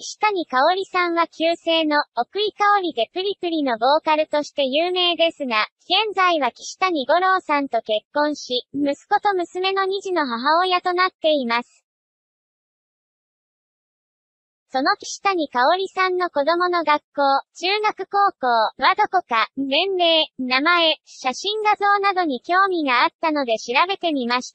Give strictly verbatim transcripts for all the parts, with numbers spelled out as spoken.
岸谷香織さんは旧姓の奥井香織でプリプリのボーカルとして有名ですが、現在は岸谷五郎さんと結婚し、息子と娘の二児の母親となっています。その岸谷香織さんの子供の学校、中学高校はどこか、年齢、名前、写真画像などに興味があったので調べてみました。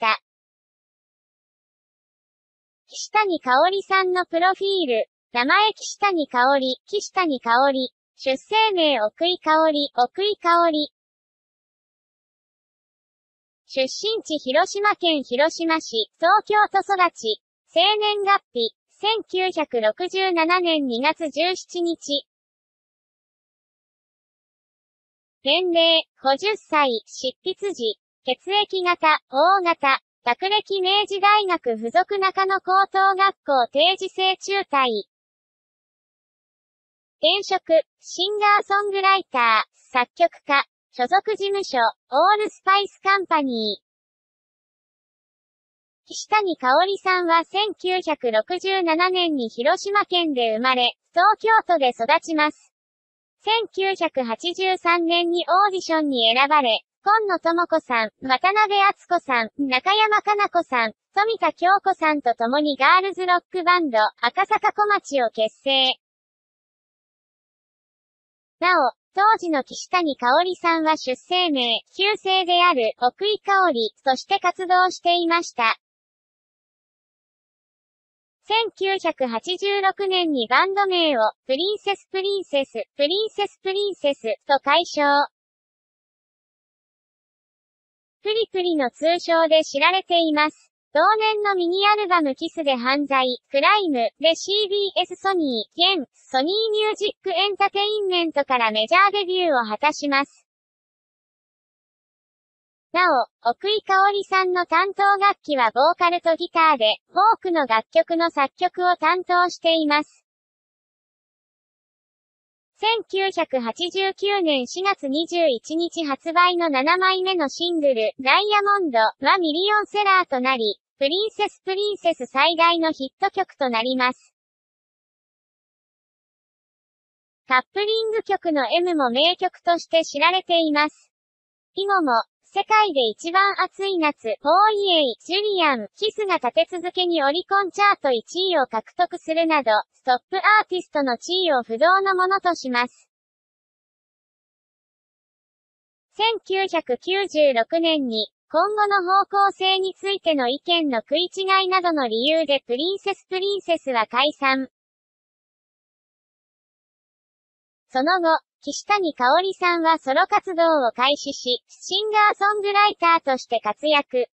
岸谷香織さんのプロフィール。名前岸谷香織、岸谷香織。出生名奥井香織、奥井香織。出身地広島県広島市、東京都育ち。生年月日、せんきゅうひゃくろくじゅうななねんにがつじゅうしちにち。年齢、ごじゅっさい、執筆時。血液型、O 型。学歴明治大学附属中野高等学校定時制中退。現職、シンガーソングライター、作曲家、所属事務所、オールスパイスカンパニー。岸谷香織さんはせんきゅうひゃくろくじゅうななねんに広島県で生まれ、東京都で育ちます。せんきゅうひゃくはちじゅうさんねんにオーディションに選ばれ、今野智子さん、渡辺敦子さん、中山かな子さん、富田京子さんと共にガールズロックバンド、赤坂小町を結成。なお、当時の岸谷香織さんは出生名、旧姓である奥井香織として活動していました。せんきゅうひゃくはちじゅうろくねんにバンド名を、プリンセスプリンセス、プリンセスプリンセスと改称。プリプリの通称で知られています。同年のミニアルバムキスで犯罪、クライムで シービーエス ソニー、現ソニーミュージックエンタテインメントからメジャーデビューを果たします。なお、奥井香織さんの担当楽器はボーカルとギターで、フォークの楽曲の作曲を担当しています。せんきゅうひゃくはちじゅうきゅうねんしがつにじゅういちにち発売のななまいめのシングル、ダイヤモンドはミリオンセラーとなり、プリンセスプリンセス最大のヒット曲となります。カップリング曲の エム も名曲として知られています。以後も、世界で一番暑い夏、フォーイエイ、ジュリアン、キスが立て続けにオリコンチャートいちいを獲得するなど、ストップアーティストの地位を不動のものとします。せんきゅうひゃくきゅうじゅうろくねんに、今後の方向性についての意見の食い違いなどの理由でプリンセスプリンセスは解散。その後、岸谷香織さんはソロ活動を開始し、シンガーソングライターとして活躍。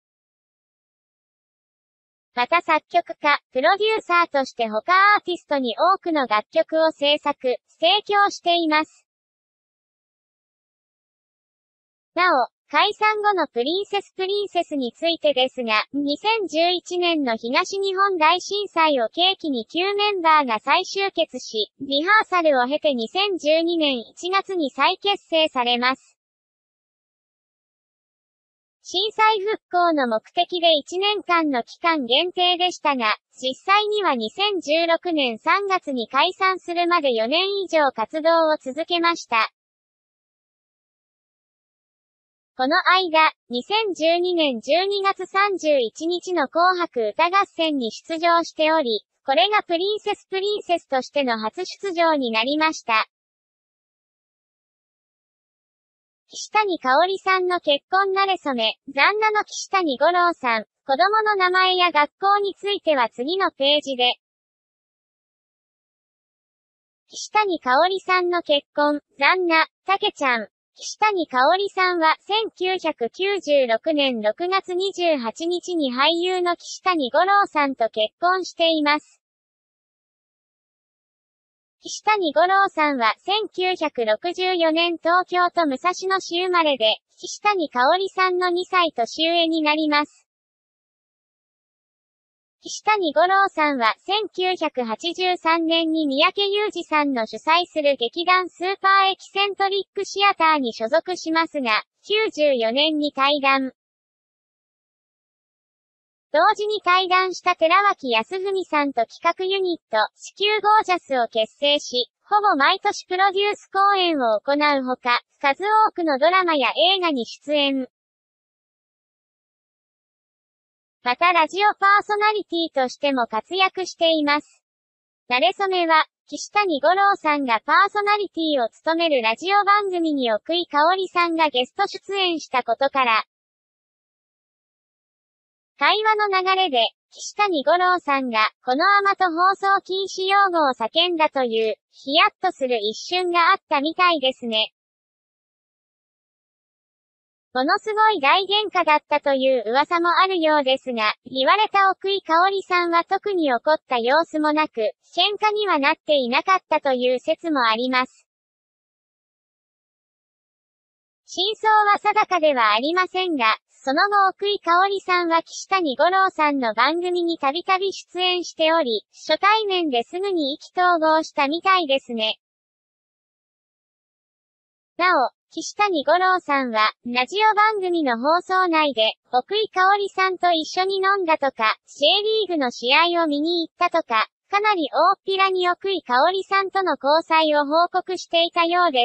また作曲家、プロデューサーとして他アーティストに多くの楽曲を制作、提供しています。なお、解散後のプリンセスプリンセスについてですが、にせんじゅういちねんの東日本大震災を契機に旧メンバーが再集結し、リハーサルを経てにせんじゅうにねんいちがつに再結成されます。震災復興の目的でいちねんかんの期間限定でしたが、実際にはにせんじゅうろくねんさんがつに解散するまでよねんいじょう活動を続けました。この間、にせんじゅうにねんじゅうにがつさんじゅういちにちの紅白歌合戦に出場しており、これがプリンセスプリンセスとしての初出場になりました。岸谷香織さんの結婚慣れ初め、旦那の岸谷五郎さん、子供の名前や学校については次のページで。岸谷香織さんの結婚、旦那、たけちゃん。岸谷香織さんはせんきゅうひゃくきゅうじゅうろくねんろくがつにじゅうはちにちに俳優の岸谷五郎さんと結婚しています。岸谷五郎さんはせんきゅうひゃくろくじゅうよねん東京都武蔵野市生まれで、岸谷香織さんのにさい年上になります。岸谷五郎さんはせんきゅうひゃくはちじゅうさんねんに三宅裕司さんの主催する劇団スーパーエキセントリックシアターに所属しますが、きゅうじゅうよねんに退団。 同時に対談した寺脇康文さんと企画ユニット、地球ゴージャスを結成し、ほぼ毎年プロデュース公演を行うほか、数多くのドラマや映画に出演。またラジオパーソナリティとしても活躍しています。馴れ初めは、岸谷五郎さんがパーソナリティを務めるラジオ番組に奥井香織さんがゲスト出演したことから、会話の流れで、岸谷五郎さんが、このあまと放送禁止用語を叫んだという、ヒヤッとする一瞬があったみたいですね。ものすごい大喧嘩だったという噂もあるようですが、言われた奥井香織さんは特に怒った様子もなく、喧嘩にはなっていなかったという説もあります。真相は定かではありませんが、その後奥井香織さんは岸谷五郎さんの番組にたびたび出演しており、初対面ですぐに意気投合したみたいですね。なお、岸谷五郎さんは、ラジオ番組の放送内で、奥井香織さんと一緒に飲んだとか、J リーグの試合を見に行ったとか、かなり大っぴらに奥井香織さんとの交際を報告していたようです。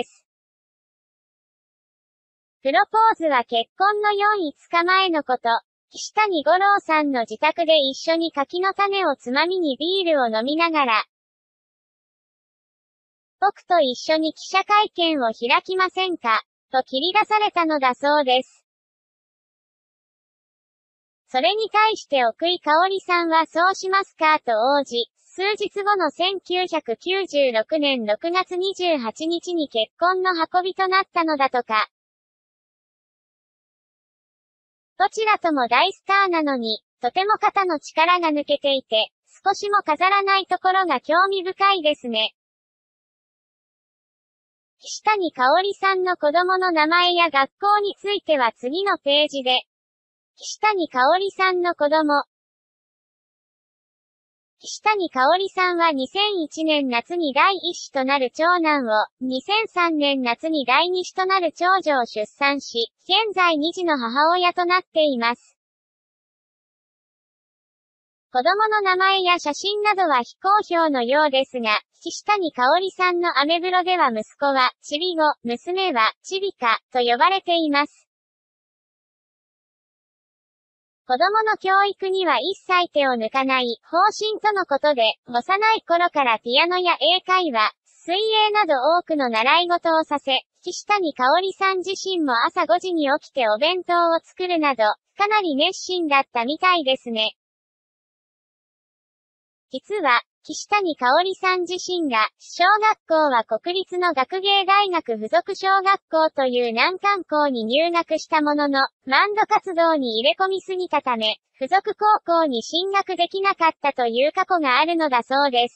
プロポーズは結婚のよん、いつかまえのこと。岸谷五郎さんの自宅で一緒に柿の種をつまみにビールを飲みながら、僕と一緒に記者会見を開きませんかと切り出されたのだそうです。それに対して奥井香織さんはそうしますかと応じ、数日後のせんきゅうひゃくきゅうじゅうろくねんろくがつにじゅうはちにちに結婚の運びとなったのだとか。どちらとも大スターなのに、とても肩の力が抜けていて、少しも飾らないところが興味深いですね。岸谷香織さんの子供の名前や学校については次のページで。岸谷香織さんの子供。岸谷香織さんはにせんいちねん夏に第一子となる長男を、にせんさんねん夏に第二子となる長女を出産し、現在に児の母親となっています。子供の名前や写真などは非公表のようですが、岸谷香織さんのアメブロでは息子は、ちびご、娘は、ちびか、と呼ばれています。子供の教育には一切手を抜かない方針とのことで、幼い頃からピアノや英会話、水泳など多くの習い事をさせ、岸谷香織さん自身も朝ごじに起きてお弁当を作るなど、かなり熱心だったみたいですね。実は、岸谷香織さん自身が、小学校は国立の学芸大学附属小学校という難関校に入学したものの、バンド活動に入れ込みすぎたため、附属高校に進学できなかったという過去があるのだそうです。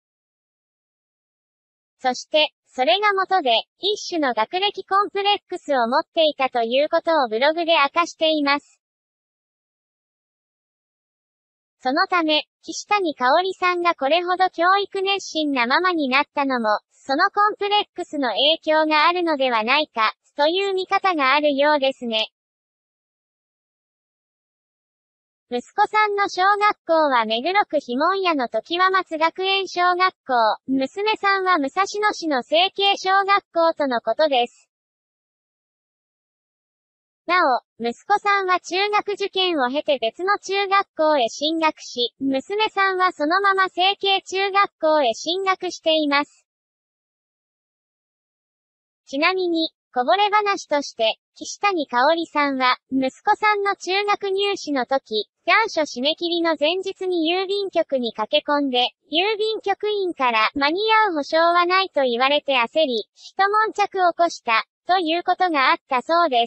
そして、それが元で、一種の学歴コンプレックスを持っていたということをブログで明かしています。そのため、岸谷香織さんがこれほど教育熱心なママになったのも、そのコンプレックスの影響があるのではないか、という見方があるようですね。息子さんの小学校は目黒区碑文谷の常盤松学園小学校、娘さんは武蔵野市の成蹊小学校とのことです。なお、息子さんは中学受験を経て別の中学校へ進学し、娘さんはそのまま成蹊中学校へ進学しています。ちなみに、こぼれ話として、岸谷香織さんは、息子さんの中学入試の時、願書締め切りの前日に郵便局に駆け込んで、郵便局員から間に合う保証はないと言われて焦り、一悶着起こした、ということがあったそうです。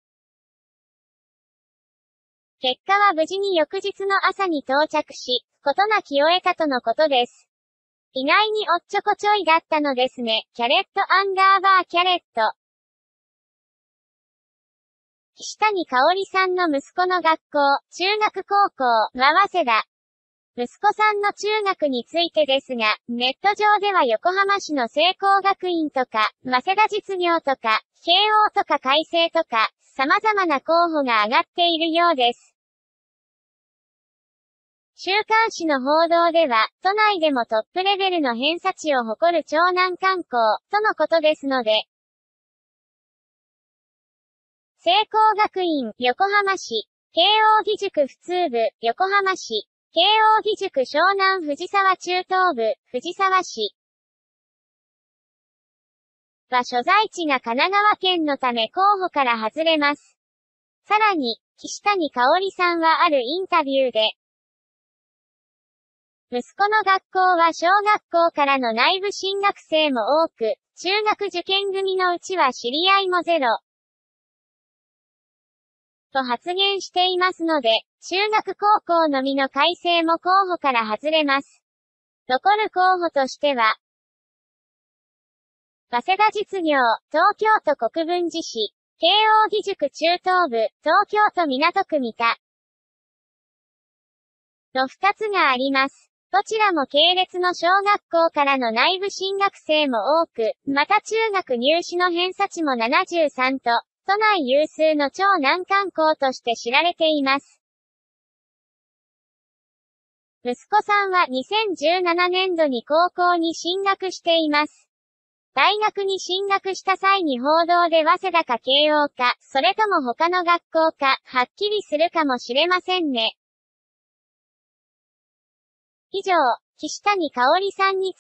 結果は無事に翌日の朝に到着し、事なきを得たとのことです。意外におっちょこちょいだったのですね。キャレットアンダーバーキャレット。岸谷香織さんの息子の学校、中学高校、は早稲田。息子さんの中学についてですが、ネット上では横浜市の聖光学院とか、早稲田実業とか、慶応とか開成とか、様々な候補が挙がっているようです。 週刊誌の報道では、都内でもトップレベルの偏差値を誇る超難関校、とのことですので、聖光学院、横浜市、慶応義塾普通部、横浜市、慶応義塾湘南藤沢中等部、藤沢市は所在地が神奈川県のため候補から外れます。さらに、岸谷香織さんはあるインタビューで、息子の学校は小学校からの内部進学生も多く、中学受験組のうちは知り合いもゼロ。と発言していますので、中学高校のみの改正も候補から外れます。残る候補としては、早稲田実業、東京都国分寺市、慶応義塾中等部、東京都港区三田のふたつがあります。どちらも系列の小学校からの内部進学生も多く、また中学入試の偏差値もななじゅうさんと、都内有数の超難関校として知られています。息子さんはにせんじゅうななねんどに高校に進学しています。大学に進学した際に報道で早稲田か慶応か、それとも他の学校か、はっきりするかもしれませんね。以上、岸谷香織さんに